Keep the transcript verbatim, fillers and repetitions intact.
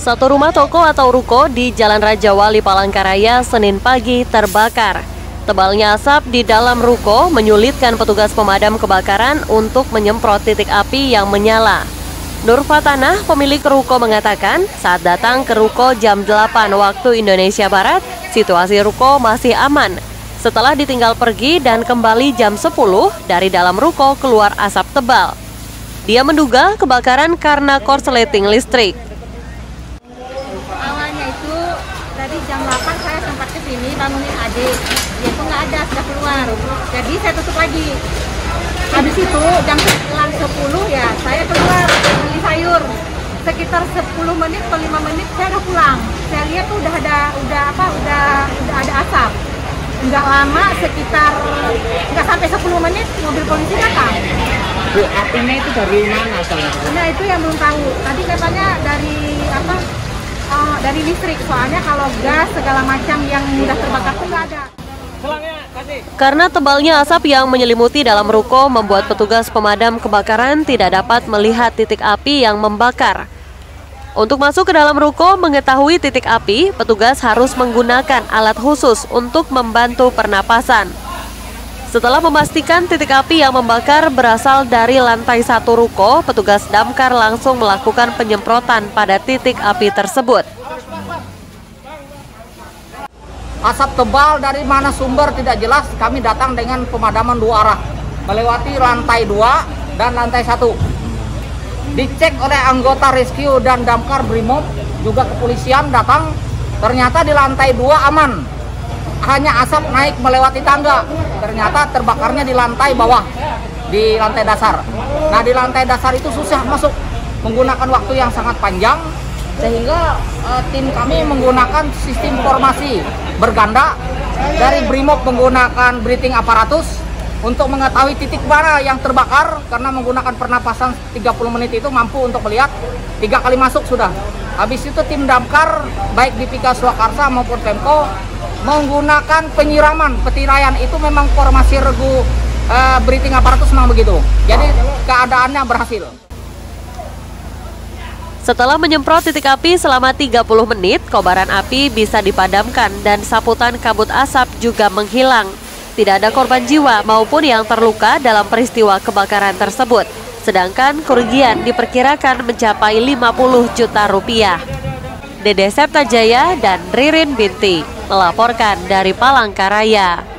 Satu rumah toko atau ruko di Jalan Raja Wali Palangkaraya Senin pagi terbakar. Tebalnya asap di dalam ruko menyulitkan petugas pemadam kebakaran untuk menyemprot titik api yang menyala. Nur Fatanah, pemilik ruko, mengatakan saat datang ke ruko jam delapan waktu Indonesia Barat, situasi ruko masih aman. Setelah ditinggal pergi dan kembali jam sepuluh, dari dalam ruko keluar asap tebal. Dia menduga kebakaran karena korsleting listrik. Awalnya itu tadi jam delapan saya sempat ke sini bangunin adik. Dia tuh nggak ada, sudah keluar. Jadi saya tutup lagi. Habis itu jam sepuluh ya saya keluar beli sayur. Sekitar sepuluh menit atau lima menit saya udah pulang. Saya lihat tuh udah ada udah apa udah udah ada asap. Nggak lama, sekitar nggak sampai sepuluh menit mobil polisi datang. Bu, apinya itu dari mana asalnya? Nah itu yang belum tahu. Tadi katanya dari apa? Uh, dari listrik. Soalnya kalau gas segala macam yang mudah terbakar tuh nggak ada. Karena tebalnya asap yang menyelimuti dalam ruko membuat petugas pemadam kebakaran tidak dapat melihat titik api yang membakar. Untuk masuk ke dalam ruko mengetahui titik api, petugas harus menggunakan alat khusus untuk membantu pernapasan. Setelah memastikan titik api yang membakar berasal dari lantai satu ruko, petugas damkar langsung melakukan penyemprotan pada titik api tersebut. Asap tebal dari mana sumber tidak jelas, kami datang dengan pemadaman dua arah, melewati lantai dua dan lantai satu. Dicek oleh anggota rescue dan damkar Brimob, juga kepolisian datang, ternyata di lantai dua aman. Hanya asap naik melewati tangga, ternyata terbakarnya di lantai bawah, di lantai dasar. Nah di lantai dasar itu susah masuk, menggunakan waktu yang sangat panjang, sehingga uh, tim kami menggunakan sistem formasi berganda. Dari Brimob menggunakan breathing aparatus untuk mengetahui titik mana yang terbakar, karena menggunakan pernapasan tiga puluh menit itu mampu untuk melihat tiga kali masuk sudah. Habis itu tim damkar baik di Pika Swakarsa maupun Pemko menggunakan penyiraman petiraian, itu memang formasi regu uh, breathing aparatus memang begitu. Jadi keadaannya berhasil. Setelah menyemprot titik api selama tiga puluh menit, kobaran api bisa dipadamkan dan saputan kabut asap juga menghilang. Tidak ada korban jiwa maupun yang terluka dalam peristiwa kebakaran tersebut. Sedangkan kerugian diperkirakan mencapai lima puluh juta rupiah. Dede Septajaya dan Ririn Binti melaporkan dari Palangkaraya.